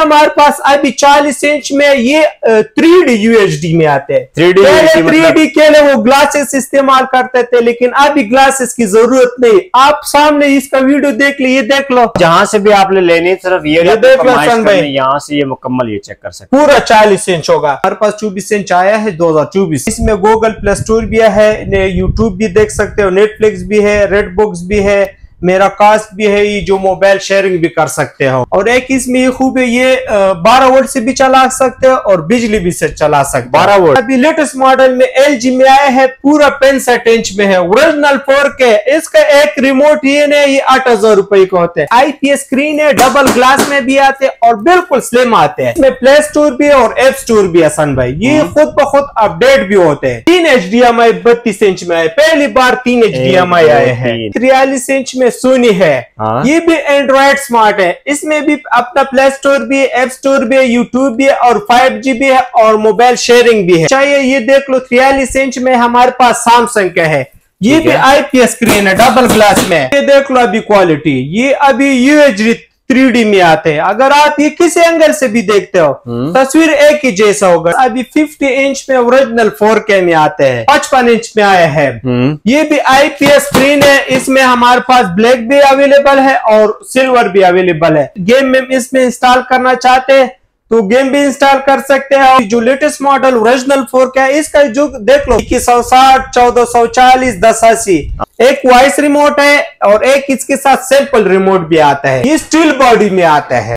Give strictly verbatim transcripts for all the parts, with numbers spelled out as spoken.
हमारे पास अभी चालीस इंच में ये थ्री डी यूएचडी में आते हैं। थ्री डी थ्री डी के लिए वो ग्लासेस इस्तेमाल करते थे, लेकिन अभी ग्लासेस की जरूरत नहीं। आप सामने इसका वीडियो देख लीजिए, देख लो जहां से भी आपने लेनी सिर्फ ये, ये देख लो सन भाई, यहाँ से ये मुकम्मल ये चेक कर सकते पूरा चालीस इंच होगा। हमारे पास चौबीस इंच आया है दो हजार चौबीस। इसमें गूगल प्ले स्टोर भी है, यूट्यूब भी देख सकते हो, नेटफ्लिक्स भी है, रेड बुक्स भी है, मेरा कास्ट भी है, ये जो मोबाइल शेयरिंग भी कर सकते हो। और एक इसमें ये खूब है, ये बारह वोल्ट से भी चला सकते हो और बिजली भी से चला सकते हो। बारह वोल्ट अभी लेटेस्ट मॉडल में एलजी में आया है, पूरा पैंसठ इंच में है, ओरिजिनल फोर के। इसका एक रिमोट ये नहीं, ये आठ हजार रुपए का होते हैं। आईपीएस स्क्रीन है, डबल ग्लास में भी आते हैं और बिल्कुल स्लिम आते हैं। इसमें प्ले स्टोर भी है और एप स्टोर भी है सन भाई। ये खुद ब खुद अपडेट भी होते हैं। तीन एच डी एम आई बत्तीस इंच में आए, पहली बार तीन एच डी एम आई आए हैं। तिरयालीस इंच में सोनी है। हाँ? ये भी एंड्रॉइड स्मार्ट है, इसमें भी अपना प्ले स्टोर भी है, एप स्टोर भी है, यूट्यूब भी है और फाइव जी भी है और मोबाइल शेयरिंग भी है। चाहिए ये देख लो, तिरयालीस इंच में हमारे पास सैमसंग का है, ये भी आईपीएस स्क्रीन है, डबल ग्लास में। ये देख लो अभी क्वालिटी, ये अभी यूएचडी थ्री डी में आते हैं। अगर आप ये किसी एंगल से भी देखते हो तस्वीर एक ही जैसा होगा। अभी पचास इंच में ओरिजिनल फोर के में आते हैं, पचपन इंच में आए हैं। ये भी आईपीएस स्क्रीन है, इसमें हमारे पास ब्लैक भी अवेलेबल है और सिल्वर भी अवेलेबल है। गेम में इसमें इंस्टॉल करना चाहते हैं तो गेम भी इंस्टॉल कर सकते हैं। जो लेटेस्ट मॉडल ओरिजिनल फोर का है, इसका जो देख लो इक्कीस सौ साठ, चौदह सौ चालीस, दस अस्सी। एक वॉइस रिमोट है और एक इसके साथ सैंपल रिमोट भी आता है। ये स्टील बॉडी में आता है।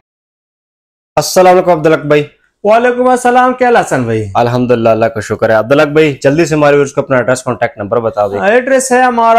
अस्सलाम वालेकुम अब्दुल हक भाई। वालेकुम अस्सलाम, क्या हसन भाई? अल्हम्दुलिल्लाह, अल्लाह का शुक्र है। अब्दुल हक भाई जल्दी से हमारे उसको अपना एड्रेस कॉन्टैक्ट नंबर बता दें। एड्रेस है हमारा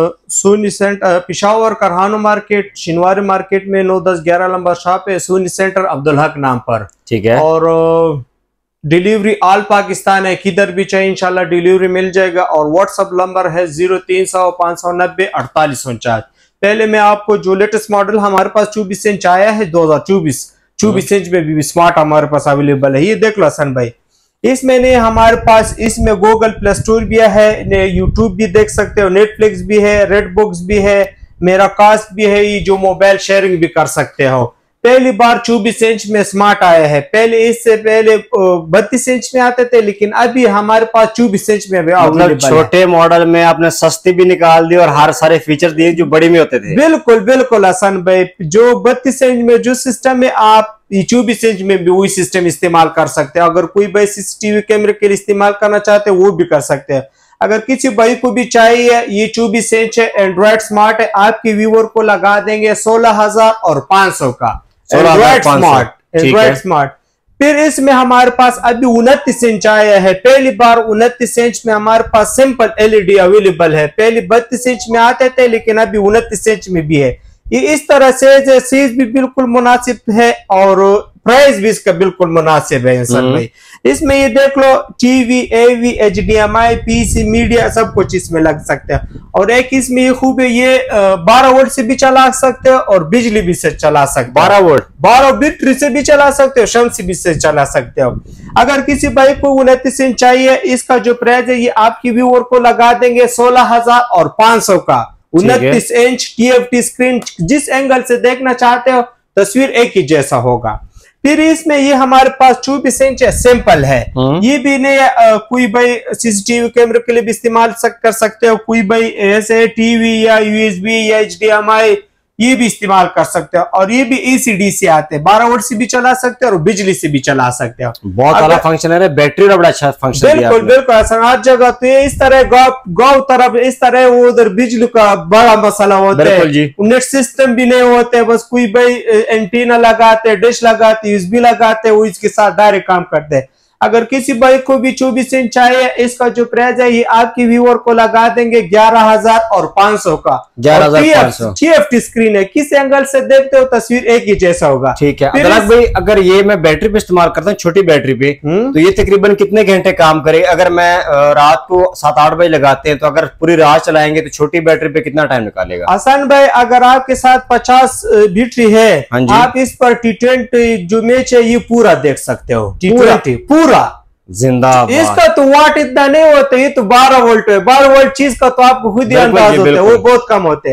Sony centre, Peshawar Karkhano market, Shinwari market में नौ दस ग्यारह नंबर शॉप है, सोनी सेंटर अब्दुल हक नाम पर। ठीक है। और डिलीवरी ऑल पाकिस्तान है, किधर भी चाहिए इंशाल्लाह डिलीवरी मिल जाएगा। और व्हाट्सअप नंबर है जीरो तीन सौ पाँच सौ नब्बे अड़तालीस उनचास। पहले मैं आपको जो लेटेस्ट मॉडल हमारे पास चौबीस इंच आया है दो हजार चौबीस, चौबीस इंच में भी स्मार्ट हमारे पास अवेलेबल है। ये देख लो हसन भाई, इसमें ने हमारे पास इसमें गूगल प्ले स्टोर भी है, यूट्यूब भी देख सकते हो, नेटफ्लिक्स भी है, रेड बुक्स भी है, मेरा कास्ट भी है, ये जो मोबाइल शेयरिंग भी कर सकते हो। पहली बार चौबीस इंच में स्मार्ट आया है, पहले इससे पहले बत्तीस इंच में आते थे, लेकिन अभी हमारे पास चौबीस इंच में मतलब छोटे मॉडल में आपने सस्ती भी निकाल दी और हर सारे फीचर दिए जो बड़ी में होते थे। बिल्कुल बिल्कुल हसन भाई, जो बत्तीस इंच में जो सिस्टम है आप चौबीस इंच में भी वही सिस्टम इस्तेमाल कर सकते हैं। अगर कोई भाई सीसीटीवी कैमरे के लिए इस्तेमाल करना चाहते हैं वो भी कर सकते हैं। अगर किसी भाई को भी चाहिए, ये चौबीस इंच है, एंड्रॉइड स्मार्ट है, आपके व्यूअर को लगा देंगे सोलह हजार और पांच सौ का एंड्रॉइड स्मार्ट, एंड्रॉइड स्मार्ट। फिर इसमें हमारे पास अभी उनतीस इंच आया है, पहली बार उनतीस इंच में हमारे पास सिंपल एलईडी अवेलेबल है। पहले बत्तीस इंच में आते थे, लेकिन अभी उनतीस इंच में भी है। ये इस तरह से सीज भी बिल्कुल मुनासिब है और प्राइस भी इसका बिल्कुल मुनासिब है इंसान भाई। इसमें ये देख लो TV, AV, HDMI, PC, media सब कुछ इसमें लग सकते हैं। और एक इसमें ये खूब है, ये बारह वोल्ट से भी चला सकते हो और बिजली भी से चला सकते हो। बारह वोल्ट बारह बैटरी से भी चला सकते हो, शम्सी भी से चला सकते हो। अगर किसी भाई को उनतीस इंच चाहिए, इसका जो प्राइस है ये आपकी व्यूअर को लगा देंगे सोलह हजार और पांच सौ का। उनतीस इंच टीएफटी स्क्रीन, जिस एंगल से देखना चाहते हो तस्वीर एक ही जैसा होगा। फिर इसमें ये हमारे पास चौबीस इंच सिंपल है, ये भी नहीं आ, कोई भाई सीसीटीवी कैमरे के लिए भी इस्तेमाल कर सकते हो, कोई भाई ऐसे टीवी या यूएसबी या एचडीएमआई ये भी इस्तेमाल कर सकते हो। और ये भी एसीडीसी आते हैं, बारह वोल्ट से भी चला सकते हो और बिजली से भी चला सकते हो। बहुत अच्छा फंक्शन है, बैटरी बड़ा अच्छा फंक्शन है। बिल्कुल बिल्कुल हर जगह तो ये इस तरह गाँव गाँव तरफ इस तरह वो उधर बिजली का बड़ा मसला होता है, नेट सिस्टम भी नहीं होते, बस कोई भाई एंटीना लगाते, डिश लगाते, यूएसबी लगाते, वो इसके साथ डायरेक्ट काम करते हैं। अगर किसी भाई को भी चौबीस इंच चाहिए, इसका जो प्राइस है ये आपकी व्यूअर को लगा देंगे ग्यारह हजार और पांच सौ का। ग्यारह हजार पाँच सौ टीएफटी स्क्रीन है, किस एंगल से देखते हो तस्वीर एक ही जैसा होगा। ठीक है अब्दुल हक भाई, अगर ये मैं बैटरी पे इस्तेमाल करता हूँ, छोटी बैटरी पे, तो ये तकरीबन कितने घंटे काम करे? अगर मैं रात को सात आठ बजे लगाते हैं तो अगर पूरी रात चलाएंगे तो छोटी बैटरी पे कितना टाइम निकालेगा? हसन भाई, अगर आपके साथ पचास बैटरी है, आप इस पर टी ट्वेंटी जो मैच है ये पूरा देख सकते हो। टी ट्वेंटी पूरा जिंदाबाद। इसका तो वाट इतना नहीं होता, ये तो बारह वोल्ट है। बारह वोल्ट चीज का तो आपको खुद ही अंदाज होता है, वो बहुत कम होते हैं।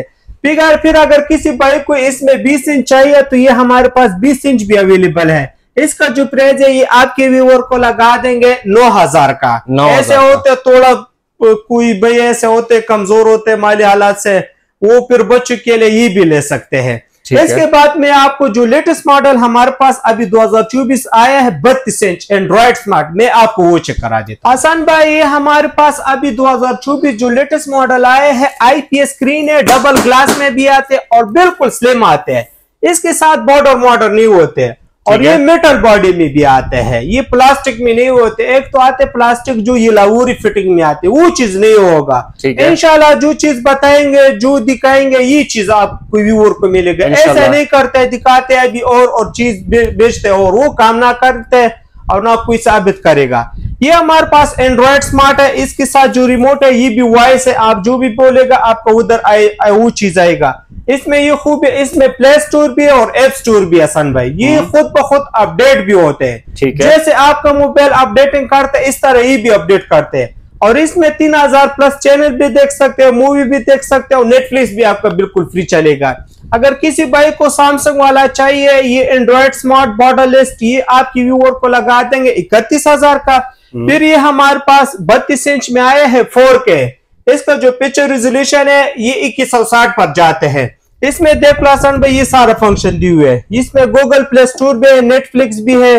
फिर फिर अगर किसी भाई को इसमें बीस इंच चाहिए तो ये हमारे पास बीस इंच भी अवेलेबल है। इसका जो प्राइस है ये आपके व्यूअर को लगा देंगे नौ हजार का। ऐसे होते थोड़ा कोई भाई ऐसे होते कमजोर होते माली हालात से, वो फिर बच्चों के लिए ये भी ले सकते हैं। इसके बाद में आपको जो लेटेस्ट मॉडल हमारे पास अभी दो हजार चौबीस आया है बत्तीस इंच एंड्रॉइड स्मार्ट, मैं आपको वो चेक करा देता हूं। हसन भाई ये हमारे पास अभी दो हजार चौबीस जो लेटेस्ट मॉडल आए हैं आईपीएस स्क्रीन है, डबल ग्लास में भी आते हैं और बिल्कुल स्लिम आते हैं। इसके साथ बॉर्डर मॉडर नहीं होते और ये मेटल बॉडी में भी आते हैं, ये प्लास्टिक में नहीं होते। एक तो आते प्लास्टिक जो ये लाहौरी फिटिंग में आते, वो चीज नहीं होगा। इंशाल्लाह जो चीज बताएंगे जो दिखाएंगे ये चीज आपको व्यूअर को मिलेगा। ऐसा नहीं करते दिखाते अभी और और चीज बेचते और वो काम ना करते और ना कोई साबित करेगा। ये हमारे पास एंड्रॉइड स्मार्ट है, इसके साथ जो रिमोट है ये भी वॉइस है, आप जो भी बोलेगा आपको उधर आए, आए वो चीज आएगा। इसमें ये खूब है, इसमें प्ले स्टोर भी है और ऐप स्टोर भी है हसन भाई, ये खुद ब खुद अपडेट भी होते हैं। जैसे आपका मोबाइल अपडेटिंग करते हैं इस तरह ये भी अपडेट करते हैं। और इसमें तीन हजार प्लस चैनल भी देख सकते हो, मूवी भी देख सकते हो, नेटफ्लिक्स भी आपका बिल्कुल फ्री चलेगा। अगर किसी भाई को सैमसंग वाला चाहिए ये एंड्रॉइड स्मार्ट बॉर्डरलेस, ये आपकी व्यूअर को लगा देंगे इकतीस हजार का। फिर ये हमारे पास बत्तीस इंच में आया है फोर के, इसका जो पिक्चर रेजोल्यूशन है ये इक्कीस सौ साठ पर जाते हैं। इसमें देख लो हसन भाई ये सारा फंक्शन दिए हुए है, इसमें गूगल प्ले स्टोर भी है, नेटफ्लिक्स भी है,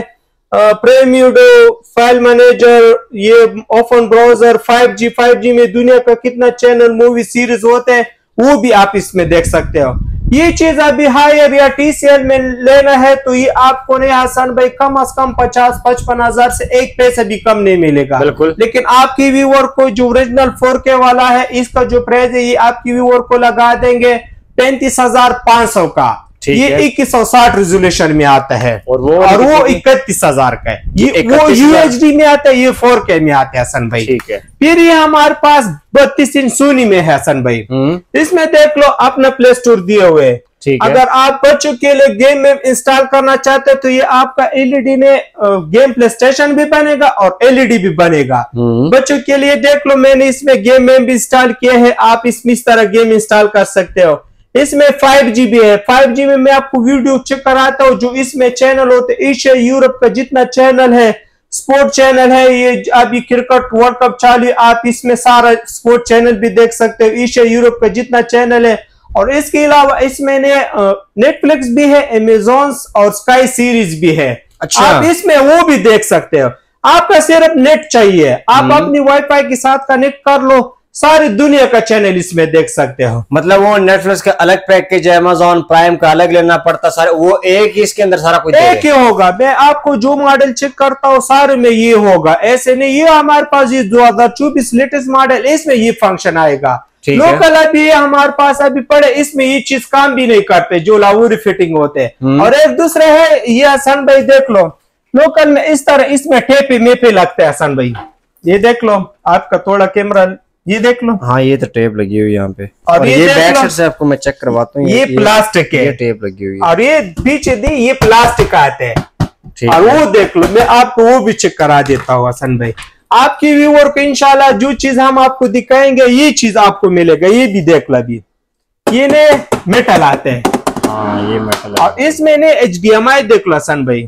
प्रेम्यूडो, फाइल मैनेजर, ये open browser, five G five G में दुनिया का कितना चैनल मूवी सीरीज होते हैं वो भी आप इसमें देख सकते हो। ये चीज अभी हायर या टीसीएल में लेना है तो ये आपको नहीं हसन भाई कम अज कम पचास पचपन हजार से एक पैसे भी कम नहीं मिलेगा। बिल्कुल। लेकिन आपकी व्यूअर को जो ओरिजिनल फोर के वाला है इसका जो प्राइस है ये आपकी व्यूअर को लगा देंगे पैंतीस हजार पांच सौ का, ये इक्कीस सौ साठ रेजोल्यूशन में आता है और वो और वो इकतीस हजार का है। ये वो यूएचडी में आता है, ये फोर के में आता है हसन भाई। ठीक है। फिर ये हमारे पास बत्तीस इंच सोनी में है हसन भाई, इसमें देख लो अपना प्ले स्टोर दिए हुए। अगर आप बच्चों के लिए गेम में इंस्टॉल करना चाहते हैं तो ये आपका एलईडी में गेम प्ले स्टेशन भी बनेगा और एलईडी भी बनेगा। बच्चों के लिए देख लो मैंने इसमें गेम में भी इंस्टॉल किए हैं, आप इसमें इस तरह गेम इंस्टॉल कर सकते हो। इसमें फाइव जी बी है, फाइव जी में मैं आपको वीडियो चेक कराता हूँ जो इसमें चैनल होते एशिया यूरोप का जितना चैनल है, स्पोर्ट चैनल है, ये अभी क्रिकेट वर्ल्ड कप चालू, आप इसमें सारा स्पोर्ट चैनल भी देख सकते हो, एशिया यूरोप का जितना चैनल है। और इसके अलावा इसमें नेटफ्लिक्स भी है, अमेजॉन और स्काई सीरीज भी है। अच्छा। आप इसमें वो भी देख सकते हो। आपका सिर्फ नेट चाहिए, आप अपनी वाईफाई के साथ कनेक्ट कर लो, सारी दुनिया का चैनल इसमें देख सकते हो। मतलब वो नेटफ्लिक्स का अलग पैकेज है, अमेजॉन प्राइम का अलग लेना पड़ता, सारे वो एक ही इसके अंदर सारा कुछ एक ही होगा। मैं आपको जो मॉडल चेक करता हूँ सारे में ये होगा, ऐसे नहीं। ये हमारे पास ये दो हजार चौबीस लेटेस्ट मॉडल इसमें ये फंक्शन आएगा। लोकल अभी हमारे पास अभी पड़े इसमें ये चीज काम भी नहीं करते जो लाहौरी फिटिंग होते हैं। और एक दूसरे है ये हसन भाई देख लो लोकल में इस तरह इसमें टेपे मेपे लगते हैं हसन भाई, ये देख लो आपका थोड़ा कैमरा ये देख लो। हाँ ये तो टेप लगी हुई यहाँ पे और, और ये, ये बैक साइड से आपको मैं चेक करवाता हूँ, ये, ये प्लास्टिक है, ये टेप लगी हुई है और ये पीछे दी ये प्लास्टिक आते हैं। और वो देख लो मैं आपको वो भी चेक करा देता हूँ हसन भाई। आपकी व्यूअर को इंशाल्लाह जो चीज हम आपको दिखाएंगे ये चीज आपको मिलेगा। ये भी देख लो अभी ये ने मेटल आते हैं। हाँ ये मेटल और इसमें ने एच डी एम आई देख लो हसन भाई,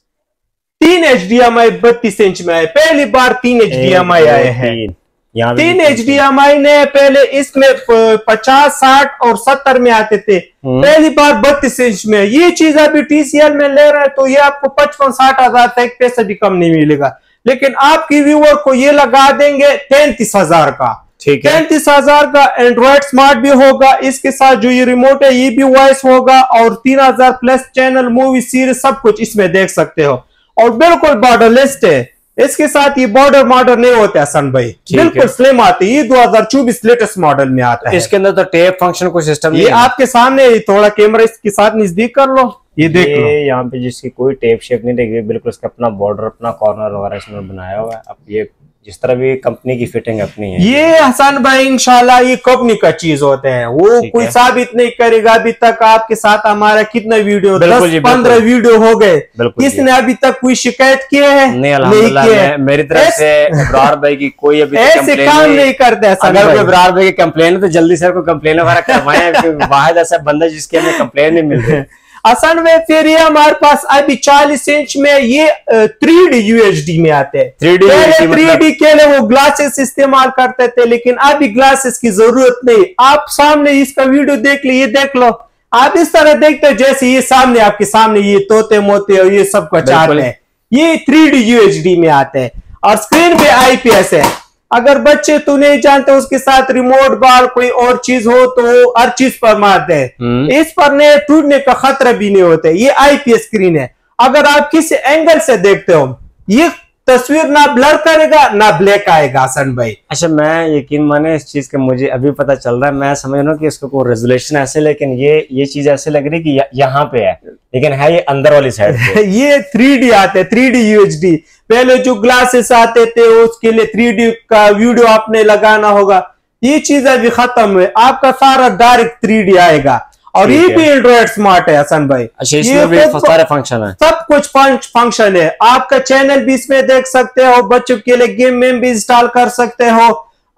तीन एच डी एम आई बत्तीस इंच में आए, पहली बार तीन एच डी एम आई आए हैं। तीन एच डी एम आई ने पहले इसमें पचास साठ और सत्तर में आते थे, पहली बार बत्तीस इंच में। ये चीज अभी टीसीएल में ले रहे हैं तो ये आपको पचपन साठ हजार तक पैसे भी कम नहीं मिलेगा। लेकिन आपकी व्यूअर को ये लगा देंगे तैंतीस हजार का। ठीक है। तैंतीस हजार का एंड्रॉइड स्मार्ट भी होगा, इसके साथ जो ये रिमोट है ये भी वॉइस होगा और तीन हजार प्लस चैनल मूवी सीरीज सब कुछ इसमें देख सकते हो और बिल्कुल बॉर्डरलेस है। इसके साथ ये बॉर्डर मॉडल नहीं होता हसन भाई, बिल्कुल स्लिम आती है। ये दो हजार चौबीस लेटेस्ट मॉडल में आता है। इसके अंदर तो टेप फंक्शन कोई सिस्टम नहीं है। ये आपके सामने थोड़ा कैमरा इसके साथ नजदीक कर लो, ये देख लो यहाँ पे जिसकी कोई टेप शेप नहीं देगी, बिल्कुल इसका अपना बॉर्डर अपना कॉर्नर वगैरह इसमें बनाया हुआ है। अब ये जिस तरह भी कंपनी की फिटिंग अपनी है। ये हसन भाई इंशाल्लाह ये कंपनी का चीज होते हैं, वो कोई साबित नहीं करेगा। अभी तक आपके साथ हमारा कितना वीडियो, दस पंद्रह वीडियो हो गए, किसने अभी तक कोई शिकायत की है? नहीं, अल्हम्दुलिल्लाह मेरी तरफ से इब्रार भाई की कोई अभी ऐसे काम नहीं करते। अगर कोई इब्रार भाई की कंप्लेन है तो जल्दी से कंप्लेन वगैरह करवाएं। वाहिद ऐसा बंदा जिसके हमें कंप्लेन नहीं मिल रही। असल में फिर ये हमारे पास अभी चालीस इंच में ये थ्री डी यूएचडी में आते हैं। थ्री डी थ्री डी के लिए वो ग्लासेस इस्तेमाल करते थे, लेकिन अभी ग्लासेस की जरूरत नहीं। आप सामने इसका वीडियो देख लो, ये देख लो, आप इस तरह देखते हो जैसे ये सामने आपके सामने ये तोते मोते और ये सब कुछ आते हैं। ये थ्री डी यूएचडी में आते हैं और स्क्रीन पे आईपीएस है। अगर बच्चे तो नहीं जानते उसके साथ रिमोट बाल कोई और चीज हो तो वो हर चीज पर मारते हैं। इस पर ने टूटने का खतरा भी नहीं होता। ये आईपीएस स्क्रीन है। अगर आप किसी एंगल से देखते हो ये तस्वीर ना ब्लर करेगा ना ब्लैक आएगा। हसन भाई अच्छा, मैं यकीन माने इस चीज का मुझे अभी पता चल रहा है। मैं समझ रहा हूँ कि इसको कोई रेजोल्यूशन ऐसे, लेकिन ये ये चीज ऐसे लग रही है कि यहाँ पे है, लेकिन है ये अंदर वाली साइड पे। ये थ्री डी आते हैं, थ्री डी यूएचडी। पहले जो ग्लासेस आते थे उसके लिए थ्री डी का वीडियो आपने लगाना होगा। ये चीज अभी खत्म है, आपका सारा डायरेक्ट थ्री डी आएगा। और ये भी एंड्रॉइड स्मार्ट है हसन भाई। अच्छा, इसमें भी सारे फंक्शन है, सब कुछ फंक्शन है। आपका चैनल भी इसमें देख सकते हो, बच्चों के लिए गेम में भी इंस्टॉल कर सकते हो,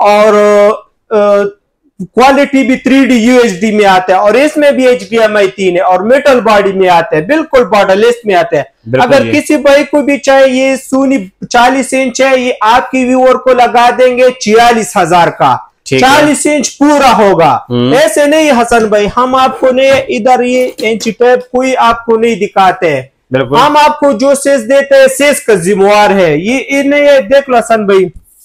और क्वालिटी भी थ्री डी यूएचडी में आता है। और इसमें भी एच डी एम आई तीन है और मेटल बॉडी में आता है, बिल्कुल बॉर्डरलेस में आता है। अगर किसी भाई को भी चाहिए ये सोनी चालीस इंच है, ये आपकी व्यूअर को लगा देंगे छियालीस हजार का। चालीस इंच पूरा होगा। ऐसे नहीं हसन भाई, हम आपको नहीं इधर ये इंच टेप कोई आपको नहीं दिखाते हैं। हम आपको जो सेज देते हैं सेज का जिम्मेवार है। ये इन्हें देख लो हसन भाई,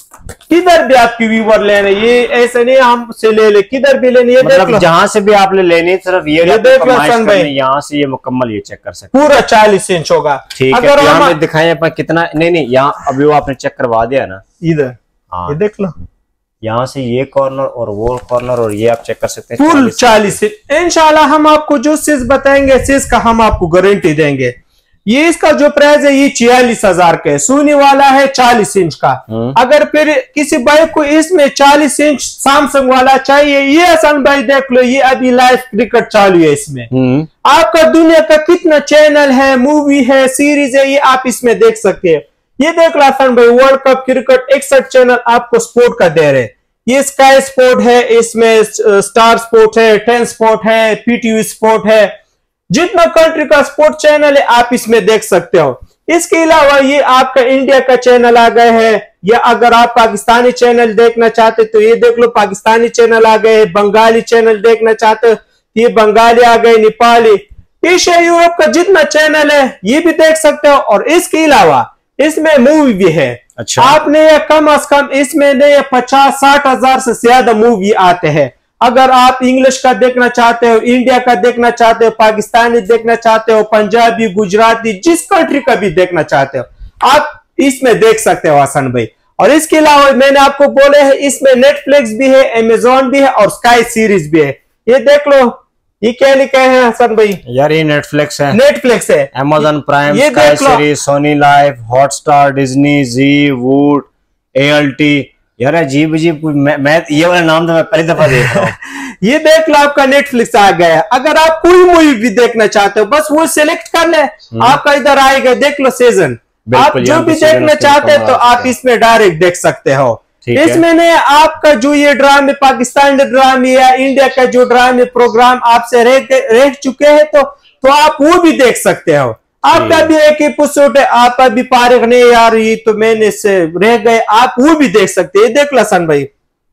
किधर भी आपकी व्यूवर लेने, ये ऐसे नहीं हम से ले ले, किधर भी लेने, ये मतलब देख लो जहां से भी आप ले लेनी सिर्फ ये, ये देख लो हसन भाई, यहाँ से ये मुकम्मल ये चेक कर सकते पूरा चालीस इंच होगा। ठीक है, तो यहाँ दिखाएं अपन कितना। नहीं नहीं, यहाँ अभी वो आपने चेक करवा दिया ना इधर। हाँ, ये देख लो, यहाँ से ये कॉर्नर और वो कॉर्नर और ये आप चेक कर सकते हैं। फुल चालीस इंशाल्लाह हम आपको जो चीज बताएंगे चीज का हम आपको गारंटी देंगे। ये इसका जो प्राइस है ये छियालीस हजार का है, सोनी वाला है चालीस इंच का। अगर फिर किसी भाई को इसमें चालीस इंच सैमसंग वाला चाहिए, ये हसन भाई देख लो, ये अभी लाइव क्रिकेट चालू है इसमें। आपका दुनिया का कितना चैनल है, मूवी है, सीरीज है, ये आप इसमें देख सकते हैं। ये देख लो हसन भाई, वर्ल्ड कप क्रिकेट इकसठ चैनल आपको स्पोर्ट का दे रहे। ये स्काई स्पोर्ट है, इसमें स्टार स्पोर्ट है, टेन स्पोर्ट है, पीटीवी स्पोर्ट है, जितना कंट्री का स्पोर्ट चैनल है आप इसमें देख सकते हो। इसके अलावा ये आपका इंडिया का चैनल आ गए हैं, या अगर आप पाकिस्तानी चैनल देखना चाहते तो ये देख लो पाकिस्तानी चैनल आ गए। बंगाली चैनल देखना चाहते हो ये बंगाली आ गए, नेपाली, एशिया यूरोप का जितना चैनल है ये भी देख सकते हो। और इसके अलावा इसमें मूवी भी है। अच्छा, आपने ये कम अज कम इसमें ने पचास साठ हजार से ज्यादा मूवी आते हैं। अगर आप इंग्लिश का देखना चाहते हो, इंडिया का देखना चाहते हो, पाकिस्तानी देखना चाहते हो, पंजाबी, गुजराती, जिस कंट्री का भी देखना चाहते हो आप इसमें देख सकते हो हसन भाई। और इसके अलावा मैंने आपको बोले हैं इसमें नेटफ्लिक्स भी है, अमेजोन भी है और स्काई सीरीज भी है। ये देख लो, ये क्या लिखा है हसन भाई? यार ये नेटफ्लिक्स है, नेटफ्लिक्स है, Amazon Prime, Sky series, Sony Liv, Hotstar, Disney, Zee, वूड, एएलटी। यार अजीब अजीब, मैं, मैं ये वाला नाम तो मैं पहली दफा देख रहा हूँ। ये देख लो आपका नेटफ्लिक्स आ गया। अगर आप कोई मूवी भी देखना चाहते हो बस वो सिलेक्ट कर ले, आपका इधर आएगा, देख लो सीजन। आप जो भी देखना चाहते हैं तो आप इसमें डायरेक्ट देख सकते हो। इसमें ने आपका जो ये ड्रामे पाकिस्तानी ड्रामे या इंडिया का जो ड्रामे प्रोग्राम आपसे रह, रह चुके हैं तो तो आप वो भी देख सकते हो। आपका भी एक एपिसोड है, आप अभी पारिक नहीं यार ये तो मैंने से रह गए, आप वो भी देख सकते हैं। देख लसन भाई,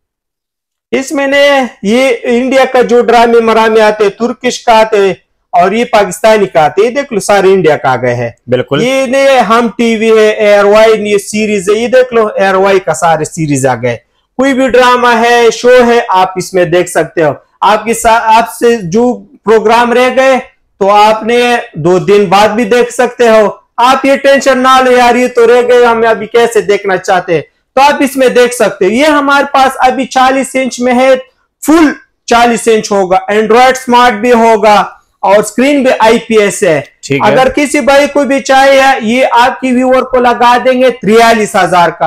इसमें ने ये इंडिया का जो ड्रामे मरामे आते हैं, तुर्किश का आते और ये पाकिस्तानी का आते, ये देख लो सारे इंडिया का आ गए हैं। बिल्कुल, ये ने हम टीवी है, एयरवाई ये सीरीज है, ये देख लो एयरवाई का सारे सीरीज आ गए। कोई भी ड्रामा है, शो है, आप इसमें देख सकते हो। आपके साथ आपसे जो प्रोग्राम रह गए तो आपने दो दिन बाद भी देख सकते हो। आप ये टेंशन ना लो यार ये तो रह गए, हम अभी कैसे देखना चाहते हैं, तो आप इसमें देख सकते हो। ये हमारे पास अभी चालीस इंच में है, फुल चालीस इंच होगा, एंड्रॉइड स्मार्ट भी होगा और स्क्रीन भी आईपीएस है। अगर किसी भाई को भी चाहिए ये आपकी व्यूअर को लगा देंगे तिरयालीस हजार का।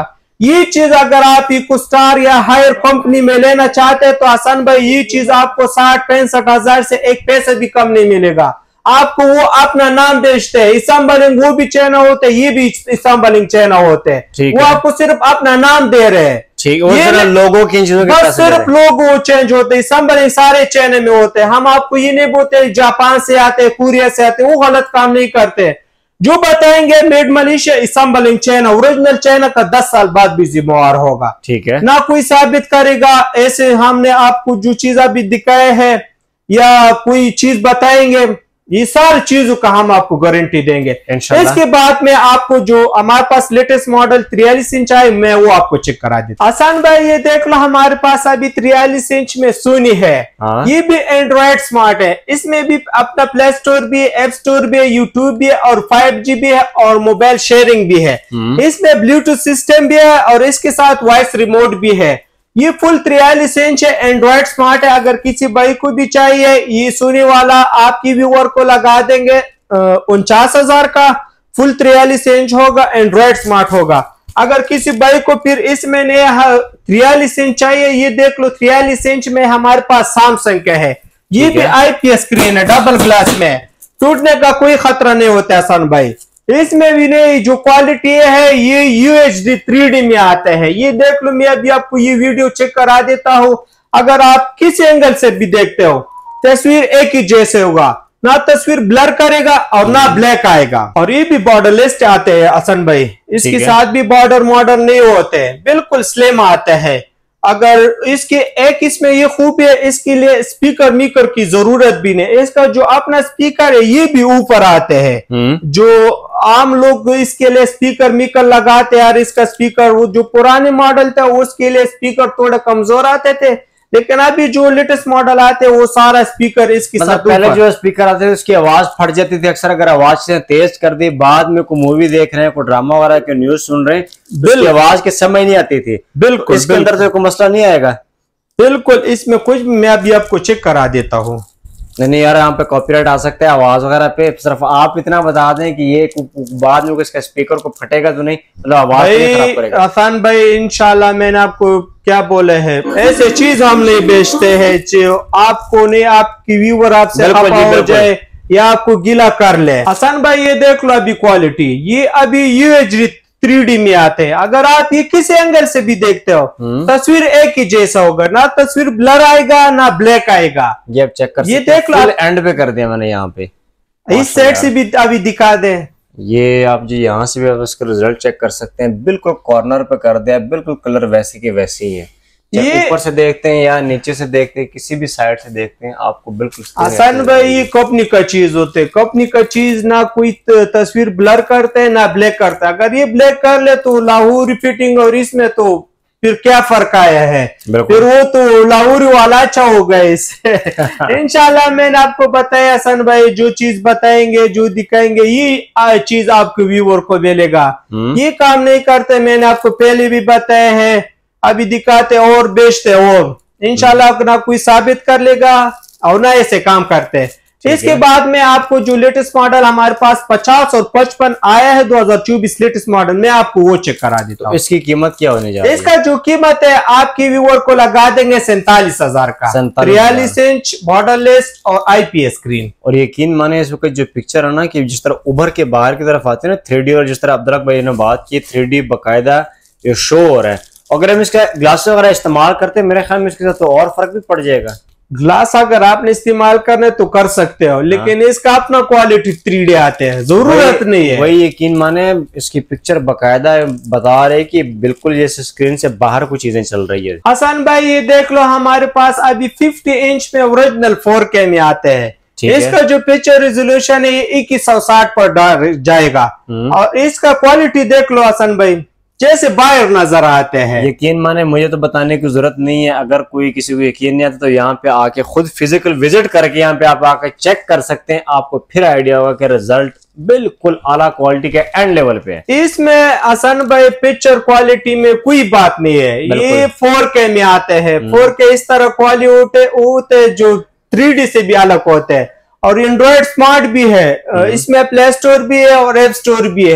ये चीज अगर आप इको स्टार या हायर कंपनी में लेना चाहते हैं तो हसन भाई ये चीज आपको साठ पैंसठ हजार से एक पैसे भी कम नहीं मिलेगा। आपको वो अपना नाम बेचते हैं, इस्तांबलिंग वो भी चैनल होते हैं, ये भी इस्तांबलिंग चैनल होते हैं, वो आपको सिर्फ अपना नाम दे रहे हैं। ठीक है, लोगो की चीजों के बस सिर्फ लोगो चेंज होते हैं, इस्तांबलिंग सारे चैनल में होते हैं। हम आपको ये नहीं बोलते जापान से आते हैं, कोरिया से आते हैं, वो गलत काम नहीं करते। जो बताएंगे मेड मलेशिया इस्तांबलिंग चैनल ओरिजिनल चैनल का दस साल बाद भी जिम्मेवार होगा। ठीक है, ना कोई साबित करेगा। ऐसे हमने आपको जो चीज अभी दिखाए हैं या कोई चीज बताएंगे, ये सारी चीजों का हम आपको गारंटी देंगे। इसके बाद में आपको जो हमारे पास लेटेस्ट मॉडल तिरयालीस इंच है, मैं वो आपको चेक करा देता हूं। हसन भाई ये देख लो, हमारे पास अभी तिरयालीस इंच में सोनी है। हाँ? ये भी एंड्रॉइड स्मार्ट है, इसमें भी अपना प्ले स्टोर भी है, ऐप स्टोर भी है, यूट्यूब भी है और फाइव जी भी है और मोबाइल शेयरिंग भी है। इसमें ब्लूटूथ सिस्टम भी है और इसके साथ वॉइस रिमोट भी है। ये फुल तिरयालीस इंच है, एंड्रॉइड स्मार्ट है। अगर किसी भाई को भी चाहिए ये सोनी वाला आपकी व्यूअर को लगा देंगे उनचास हजार का। फुल तिरयालीस इंच होगा, एंड्रॉइड स्मार्ट होगा। अगर किसी भाई को फिर इसमें तिरयालीस इंच चाहिए, ये देख लो तिरयालीस इंच में हमारे पास सैमसंग का है। ये भी आईपीएस स्क्रीन है, डबल ग्लास में, टूटने का कोई खतरा नहीं होता हसन भाई। इसमें भी नहीं, जो क्वालिटी है ये यूएचडी थ्री डी में आता है। ये देख लो, मैं अभी आपको ये वीडियो चेक करा देता हूं। अगर आप किस एंगल से भी देखते हो तस्वीर एक ही जैसे होगा, ना तस्वीर ब्लर करेगा और ना ब्लैक आएगा। और ये भी बॉर्डरलेस आते हैं हसन भाई, इसके साथ भी बॉर्डर मॉडर नहीं होते, बिल्कुल स्लिम आते हैं। अगर इसके एक इसमें ये खूबी है, इसके लिए स्पीकर मीकर की जरूरत भी नहीं। इसका जो अपना स्पीकर है ये भी ऊपर आते हैं। जो आम लोग इसके लिए स्पीकर मीकर लगाते हैं, और इसका स्पीकर वो जो पुराने मॉडल था उसके लिए स्पीकर थोड़े कमजोर आते थे, लेकिन अभी जो लेटेस्ट मॉडल आते हैं वो सारा स्पीकर इसके साथ। पहले जो स्पीकर आते थे उसकी आवाज फट जाती थी अक्सर, अगर आवाज से तेज कर दी, बाद में कोई मूवी देख रहे हैं, कोई ड्रामा वगैरह के न्यूज सुन रहे हैं, उसकी आवाज के समय नहीं आती थी। बिल्कुल, इसके अंदर तो कोई मसला नहीं आएगा। बिल्कुल, इसमें कुछ मैं अभी आपको चेक करा देता हूँ। नहीं नहीं यार, यहाँ पे कॉपीराइट आ सकता है आवाज वगैरह पे। सिर्फ आप इतना बता दें कि ये बाद में इसका स्पीकर को फटेगा तो नहीं, मतलब आवाज खराब करेगा। हसन भाई इंशाल्लाह मैंने आपको क्या बोले हैं, ऐसे चीज हम नहीं बेचते हैं जो आपको नहीं, आपकी व्यूअर आपसे खफा हो जाए या आपको गिला कर ले। हसन भाई ये देख लो अभी क्वालिटी, ये अभी यूएचडी थ्री डी में आते हैं। अगर आप ये किसी एंगल से भी देखते हो तस्वीर एक ही जैसा होगा, ना तस्वीर ब्लर आएगा ना ब्लैक आएगा। ये आप चेक कर, ये देख लो, एंड पे कर दिया मैंने यहाँ पे, इस साइड से भी अभी दिखा दे। ये आप जी यहाँ से भी आप इसका रिजल्ट चेक कर सकते हैं, बिल्कुल कॉर्नर पे कर दिया, बिल्कुल कलर वैसे के वैसे ही है। ये ऊपर से देखते हैं या नीचे से देखते हैं, किसी भी साइड से देखते हैं, आपको बिल्कुल हसन भाई ये कंपनी का चीज होते है। कंपनी का चीज ना कोई तस्वीर ब्लर करते हैं ना ब्लैक करता है। अगर ये ब्लैक कर ले तो लाहौर रिपीटिंग, और इसमें तो फिर क्या फर्क आया है, फिर वो तो लाहौरी वाला अच्छा हो गया इससे। इंशाल्लाह मैंने आपको बताया हसन भाई, जो चीज बताएंगे जो दिखाएंगे ये चीज आपके व्यूअर को मिलेगा। ये काम नहीं करते, मैंने आपको पहले भी बताया है, अभी दिखाते और बेचते और इंशाल्लाह ना कोई साबित कर लेगा और ना ऐसे काम करते। इसके बाद में आपको जो लेटेस्ट मॉडल हमारे पास पचास और पचपन आया है दो हजार चौबीस लेटेस्ट मॉडल, मैं आपको वो चेक करा देता हूँ। इसकी कीमत क्या होने जा रही है? इसका जो कीमत है आपकी व्यूअर को लगा देंगे सैंतालीस हजार का, तिरयालीस इंच बॉर्डरलेस और आईपीएस स्क्रीन। और यकीन माने इस वक्त जो पिक्चर है ना कि जिस तरह उभर के बाहर की तरफ आते हैं ना थ्री डी, और जिस तरह अब्दुल भाई ने बात की थ्री डी बाकायदा ये शो हो रहा है। अगर हम इसका ग्लास वगैरह इस्तेमाल करते हैं मेरे ख्याल में इसके साथ तो और फर्क भी पड़ जाएगा। ग्लास अगर आपने इस्तेमाल करने तो कर सकते हो, लेकिन हाँ। इसका अपना क्वालिटी थ्री डी आते हैं, जरूरत नहीं है। वही यकीन माने इसकी पिक्चर बकायदा बता रहे कि बिल्कुल जैसे स्क्रीन से बाहर कुछ चीजें चल रही है। हसन भाई ये देख लो हमारे पास अभी पचास इंच में ओरिजिनल फोर के में आते हैं। इसका जो पिक्चर रेजोल्यूशन है इक्कीस सौ साठ पर जाएगा, और इसका क्वालिटी देख लो हसन भाई जैसे बाहर नजर आते हैं। यकीन माने मुझे तो बताने की जरूरत नहीं है, अगर कोई किसी को यकीन नहीं आता तो यहाँ पे आके खुद फिजिकल विजिट करके यहाँ पे आप आके चेक कर सकते हैं, आपको फिर आइडिया होगा कि रिजल्ट बिल्कुल आला क्वालिटी के एंड लेवल पे है। इसमें हसन भाई पिक्चर क्वालिटी में कोई बात नहीं है, ये फोर के में आते हैं। फोर के इस तरह क्वालिटी होते जो थ्री डी से भी अलग होते हैं, और एंड्रॉइड स्मार्ट भी है, इसमें प्ले स्टोर भी है और एप स्टोर भी है,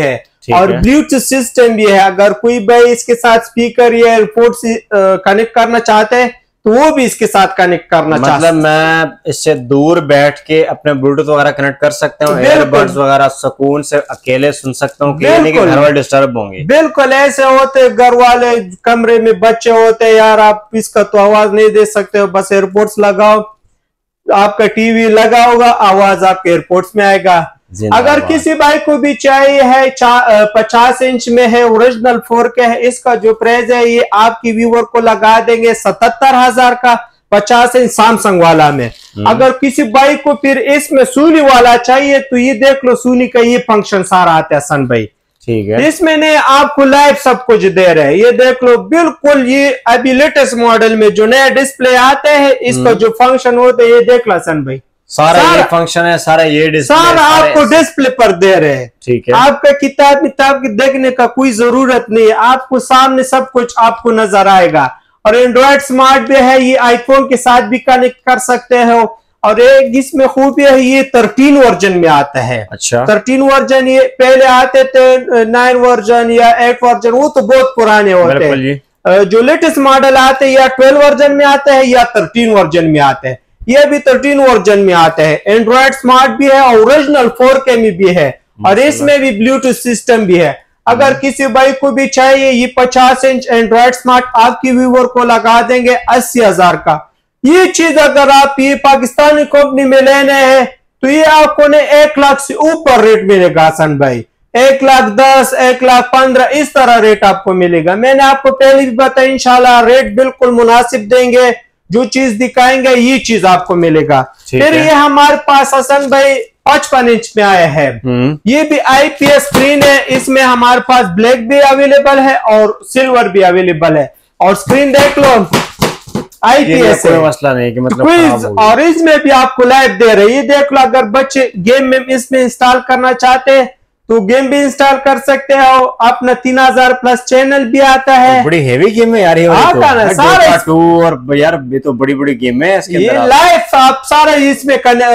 और ब्लूटूथ सिस्टम भी है। अगर कोई भाई इसके साथ स्पीकर या एयरपोर्ट से कनेक्ट करना चाहते हैं तो वो भी इसके साथ कनेक्ट करना चाहते हैं। मतलब मैं इससे दूर बैठ के अपने ब्लूटूथ वगैरह कनेक्ट कर सकता हूँ, एयरबड्स वगैरह सुकून से अकेले सुन सकता हूँ, घर वाले डिस्टर्ब होंगे। बिल्कुल ऐसे होते घर वाले कमरे में बच्चे होते यार, आप इसका तो आवाज नहीं दे सकते हो, बस एयरपोर्ट्स लगाओ, आपका टीवी लगा होगा, आवाज आपके एयरपोर्ट्स में आएगा। अगर किसी भाई को भी चाहिए है पचास इंच में है, ओरिजिनल फोर के है, इसका जो प्राइस है ये आपकी व्यूवर को लगा देंगे सतहत्तर हजार का, पचास इंच सैमसंग वाला में। अगर किसी भाई को फिर इसमें सोनी वाला चाहिए तो ये देख लो, सोनी का ये फंक्शन सारा आता है सन भाई, ठीक है। इसमें ने आपको लाइव सब कुछ दे रहे हैं, ये देख लो बिल्कुल। ये अभी लेटेस्ट मॉडल में जो नया डिस्प्ले आते हैं इसका जो फंक्शन होता है ये देख लो सन भाई, सारा, सारा ये फंक्शन है, सारा ये डिस्प्ले सारा आपको डिस्प्ले पर दे रहे हैं, ठीक है। आपका किताब किताब देखने का कोई जरूरत नहीं है, आपको सामने सब कुछ आपको नजर आएगा। और एंड्रॉइड स्मार्ट भी है, ये आईफोन के साथ भी कनेक्ट कर सकते हो। और एक इसमें खूबी है, ये थर्टीन वर्जन में आता है। अच्छा, थर्टीन वर्जन, ये पहले आते थे नाइन वर्जन या एट वर्जन, वो तो बहुत पुराने होते हैं। जो लेटेस्ट मॉडल आते हैं या ट्वेल्व वर्जन में आते हैं या थर्टीन वर्जन में आते हैं, ये भी थर्टीन वर्जन में आते हैं। एंड्रॉइड स्मार्ट भी है, ओरिजिनल फोर के में भी है, और इसमें भी ब्लूटूथ सिस्टम भी है। अगर किसी भाई को भी चाहिए ये पचास इंच एंड्रॉइड स्मार्ट आपकी व्यूवर को लगा देंगे अस्सी हजार का। ये चीज अगर आप ये पाकिस्तानी कंपनी में लेने हैं तो ये आपको ने एक लाख से ऊपर रेट मिलेगा सन भाई, एक लाख दस, एक लाख पंद्रह, इस तरह रेट आपको मिलेगा। मैंने आपको पहले भी बताया, इंशाल्लाह रेट बिल्कुल मुनासिब देंगे, जो चीज दिखाएंगे ये चीज आपको मिलेगा। फिर ये हमारे पास हसन भाई पचपन इंच में आया है, ये भी आईपीएस स्क्रीन है, इसमें हमारे पास ब्लैक भी अवेलेबल है और सिल्वर भी अवेलेबल है। और स्क्रीन देख लो आईपीएस, कोई मसला नहीं कि मतलब, और इसमें भी आपको लाइट दे रही है। देख लो, अगर बच्चे गेम में इसमें इंस्टॉल करना चाहते हैं तो गेम भी इंस्टॉल कर सकते हो। अपना तीन हजार प्लस चैनल भी आता है, बड़ी हेवी गेम है यार ये, आता है सारा टू और यार ये तो बड़ी बड़ी गेम है, ये लाइव आप सारा इसमें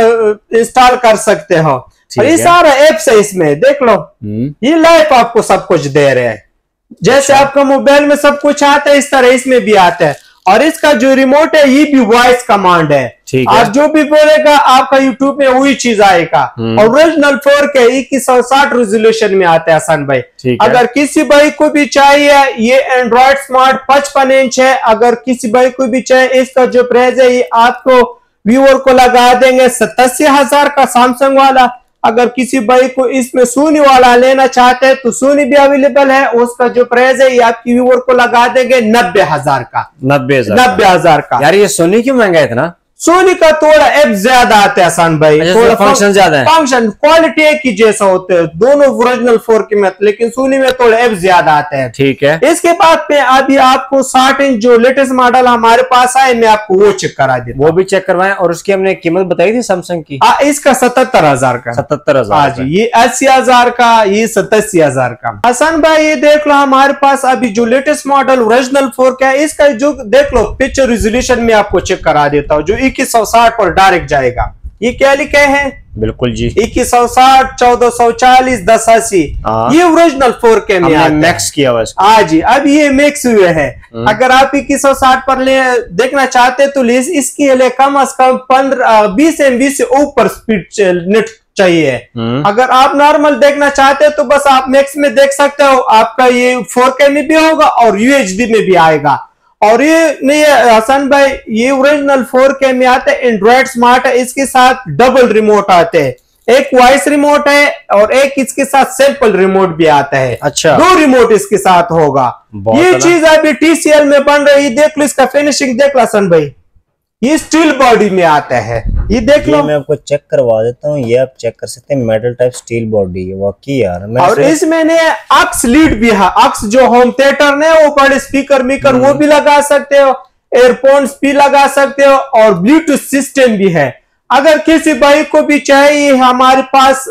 इंस्टॉल कर सकते हो। ये सारा एप्स है इसमें, देख लो ये लाइव आपको सब कुछ दे रहे हैं। जैसे आपका मोबाइल में सब कुछ आता है इस तरह इसमें भी आता है। और इसका जो रिमोट है ये भी वॉइस कमांड है, आप जो भी बोलेगा आपका यूट्यूब में वही चीज आएगा। ओरिजिनल फोर के इक्कीस सौ साठ रेजोल्यूशन में आता है हसन भाई। अगर किसी भाई को भी चाहिए, ये एंड्रॉइड स्मार्ट पचपन इंच है, अगर किसी भाई को भी चाहिए इसका जो प्राइस है ये आपको व्यूअर को लगा देंगे सतासी हजार का सैमसंग वाला। अगर किसी भाई को इसमें सोनी वाला लेना चाहते हैं तो सोनी भी अवेलेबल है, उसका जो प्राइस है ये आपकी व्यूअर को लगा देंगे नब्बे हजार का, नब्बे हजार नब्बे हजार का। यार ये सोनी क्यों महंगा है इतना? सोनी का थोड़ा एप ज्यादा आता है हसन भाई, थोड़ा फंक्शन ज्यादा है, फंक्शन क्वालिटी एक ही जैसा होते हैं दोनों ओरिजिनल फोर के में, लेकिन सोनी में थोड़ा एप ज्यादा आते हैं, ठीक है। इसके बाद में अभी आपको साठ इंच जो लेटेस्ट मॉडल हमारे पास आए, मैं आपको वो चेक करा देता, वो भी चेक करवाएं। और उसकी हमने कीमत बताई थी सैमसंग की, आ, इसका सतहत्तर हजार का, सतहत्तर हजार जी, ये अस्सी हजार का, ये सतासी हजार का। हसन भाई ये देख लो हमारे पास अभी जो लेटेस्ट मॉडल ओरिजिनल फोर का है, इसका जो देख लो पिक्चर रेजोल्यूशन में आपको चेक करा देता हूँ, जो इक्कीस सौ साठ पर डायरेक्ट जाएगा। ये क्या लिखे हैं? बिल्कुल जी, इक्कीस सौ साठ, चौदह सौ चालीस, दस अस्सी, ये ओरिजिनल फोर के में आता है, मैक्स किया हुआ है। हाँ जी, अब ये मैक्स हुए हैं। अगर आप इक्कीस सौ साठ पर ले देखना चाहते तो इसके लिए कम अज कम पंद्रह बीस एमबी से ऊपर स्पीड नेट चाहिए। अगर आप नॉर्मल देखना चाहते तो बस आप मैक्स में देख सकते हो, आपका ये फोर के में भी होगा और यूएचडी में भी आएगा। और ये नहीं हसन भाई, ये ओरिजिनल फोर के में आता है, एंड्रॉइड स्मार्ट है, इसके साथ डबल रिमोट आते हैं, एक वॉइस रिमोट है और एक इसके साथ सैंपल रिमोट भी आता है। अच्छा, दो रिमोट इसके साथ होगा। ये चीज अभी टीसीएल में बन रही है, देख लो इसका फिनिशिंग देख लो हसन भाई, ये स्टील बॉडी में आता है, ये देख लो। मैं आपको चेक करवा देता हूँ, ये आप चेक कर सकते हैं, मेटल टाइप स्टील बॉडी है वाकई यार। और इसमें ने अक्स लीड भी है, अक्स जो होम थिएटर ने वो बड़े स्पीकर मीकर वो भी लगा सकते हो, एयरफोन्स भी लगा सकते हो, और ब्लूटूथ सिस्टम भी है। अगर किसी भाई को भी चाहिए, हमारे पास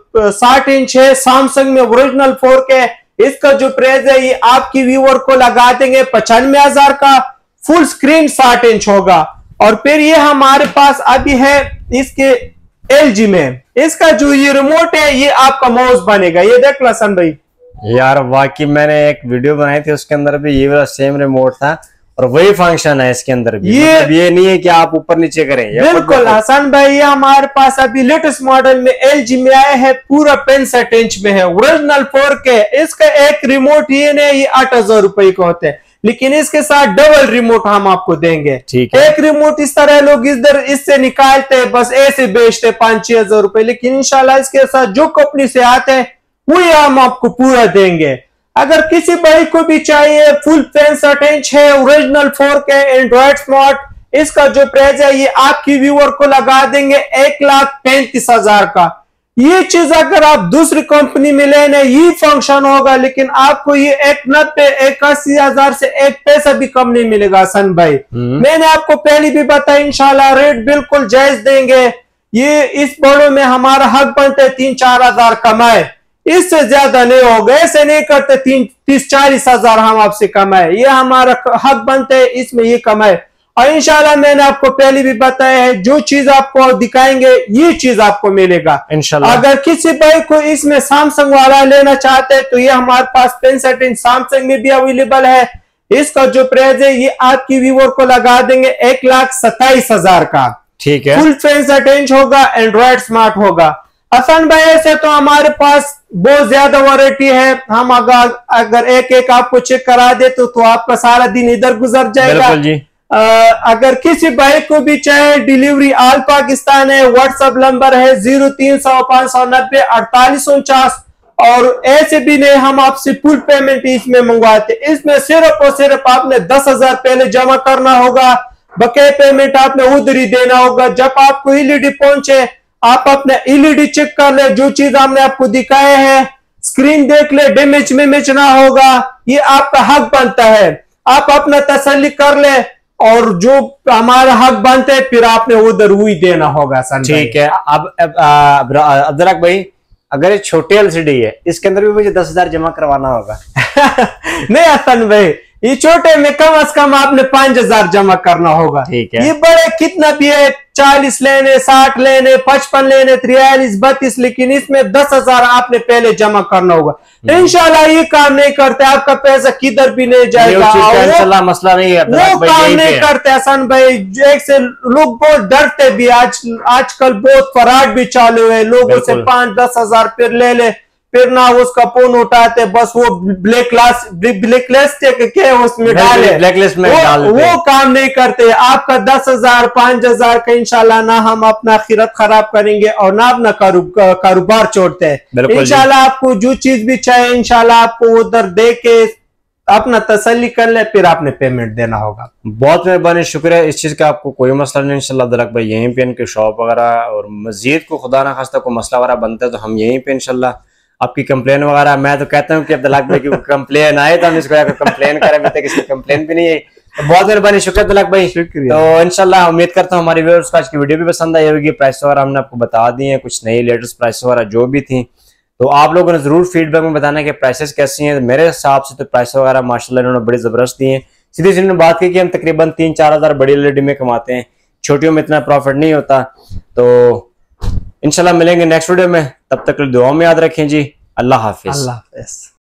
साठ इंच है सैमसंग में ओरिजिनल फोर के, इसका जो प्राइस है ये आपकी व्यूअर को लगा देंगे पचानवे हजार का, फुल स्क्रीन साठ इंच होगा। और फिर ये हमारे पास अभी है इसके एलजी में, इसका जो ये रिमोट है ये आपका माउस बनेगा, ये देख लो हसन भाई, यार वाकई मैंने एक वीडियो बनाई थी, उसके अंदर भी ये वाला सेम रिमोट था और वही फंक्शन है इसके अंदर भी। ये मतलब ये नहीं है कि आप ऊपर नीचे करें। बिल्कुल हसन भाई, ये हमारे पास अभी लेटेस्ट मॉडल में एलजी में आया है, पूरा पैंसठ इंच में है, ओरिजिनल फोर के। इसका एक रिमोट ये नहीं, ये आठ हजार रुपए का होते हैं, लेकिन इसके साथ डबल रिमोट हम आपको देंगे। ठीक है। एक रिमोट इस तरह लोग इधर इससे निकालते हैं, बस ऐसे बेचते पांच छह हजार रुपए, लेकिन इंशाल्लाह इसके साथ जो कंपनी से आते हैं वही हम आपको पूरा देंगे। अगर किसी भाई को भी चाहिए, फुल पैंसठ इंच है, original four K, Android smart, इसका जो प्राइस है ये आपकी व्यूअर को लगा देंगे एक लाख पैंतीस हजार का। ये चीज अगर आप दूसरी कंपनी में लेने, ये फंक्शन होगा, लेकिन आपको ये एक नब्बे इक्यासी हजार से एक पैसा भी कम नहीं मिलेगा हसन भाई। मैंने आपको पहले भी बताया, इंशाल्लाह रेट बिल्कुल जायज देंगे। ये इस बड़ों में हमारा हक बनता है तीन चार हजार कमाए, इससे ज्यादा नहीं होगा। ऐसे नहीं करते तीन तीस चालीस हजार हम आपसे कमाए, ये हमारा हक बनता है इसमें ये कमाए। और इंशाल्लाह मैंने आपको पहले भी बताया है, जो चीज आपको दिखाएंगे ये चीज आपको मिलेगा इंशाल्लाह। अगर किसी भाई को इसमें सैमसंग वाला लेना चाहते हैं तो ये हमारे पास पैंसठ इंच सैमसंग में भी अवेलेबल है। इसका जो प्राइस है ये आपकी व्यूअर को लगा देंगे एक लाख सत्ताईस हजार का। ठीक है। फुल पैंसठ इंच होगा, एंड्रॉइड स्मार्ट होगा। हसन भाई ऐसे तो हमारे पास बहुत ज्यादा वैरायटी है, हम अगर अगर एक एक आपको चेक करा दे तो, तो आपका सारा दिन इधर गुजर जाएगा जी। आ, अगर किसी भाई को भी चाहे, डिलीवरी ऑल पाकिस्तान है। व्हाट्सएप नंबर है जीरो तीन सौ पांच सौ नब्बे अड़तालीस उनचास। और ऐसे भी नहीं, हम आपसे फुल पेमेंट इसमें मंगवाते। इसमें सिर्फ और सिर्फ आपने दस हजार पहले जमा करना होगा, बकाया पेमेंट आपने उधर ही देना होगा। जब आपको एलईडी पहुंचे आप अपने एलईडी चेक कर ले, जो चीज हमने आपको दिखाए हैं स्क्रीन देख ले, डैमेज में ना होगा, ये आपका हक बनता है। आप अपना तसल्ली कर ले और जो हमारा हक बनते हैं फिर आपने उधर हुई देना होगा। ठीक है। अब अब्दुल भाई, अगर ये छोटी एलसीडी है इसके अंदर भी मुझे दस हजार जमा करवाना होगा? नहीं हसन भाई, ये छोटे में कम से कम आपने पांच हजार जमा करना होगा। ठीक है। ये बड़े कितना भी है, चालीस लेने, साठ लेने, पचपन लेने, तिरयालीस, बत्तीस, लेकिन इसमें दस हजार आपने पहले जमा करना होगा। इंशाल्लाह ये काम नहीं करते, आपका पैसा किधर भी नहीं जाएगा। वो मसला नहीं है, वो काम नहीं करते हसन भाई। एक से लोग बहुत डरते भी, आज आजकल बहुत फ्रॉड भी चालू है, लोगों से पांच दस हजार फिर ले ले, फिर ना उसका फोन उठाते, बस वो ब्लैक क्लास ब्लैक लिस्ट के उसमें डाले, ब्लैक लिस्ट में डाल वो, वो काम नहीं करते। आपका दस हजार पांच हजार का इंशाल्लाह ना हम अपना आखिरत खराब करेंगे और ना अपना कारोबार छोड़ते हैं। इंशाल्लाह आपको जो चीज भी चाहिए इंशाल्लाह आपको उधर दे के अपना तसल्ली कर ले, फिर आपने पेमेंट देना होगा। बहुत मेहरबानी, शुक्रिया। इस चीज का आपको कोई मसला नहीं इंशाल्लाह दलक भाई, यहीं पे इनके शॉप वगैरह और मस्जिद को खुदा ना खास्ता को मसला वगैरह बनता है तो हम यहीं पे इंशाल्लाह आपकी कंप्लेन वगैरह, मैं तो कहता हूँ कि अब्दुल भाई की कंप्लेन आए तो हम इसको कंप्लेन करें, अभी तक इसकी कंप्लेन भी नहीं है। तो बहुत मेहरबानी, शुक्रिया अब्दुल भाई। तो इंशाल्लाह उम्मीद करता हूँ हमारी व्यूअर्स को आज की वीडियो भी पसंद आई होगी। प्राइस वगैरह हमने आपको बता दिए हैं, कुछ नई लेटेस्ट प्राइस वगैरह जो भी थी, तो आप लोगों ने जरूर फीडबैक में बताना कि प्राइसेस कैसी हैं। मेरे हिसाब से तो प्राइस वगैरह माशाल्लाह इन्होंने बड़ी जबरदस्त दी है। सीधी सीधी बात की कि हम तकरीबन तीन चार हजार बड़ी एलईडी में कमाते हैं, छोटियों में इतना प्रॉफिट नहीं होता। तो इंशाल्लाह मिलेंगे नेक्स्ट वीडियो में, तब तक दुआ में याद रखें जी। अल्लाह हाफिज। अल्लाह हाफिज।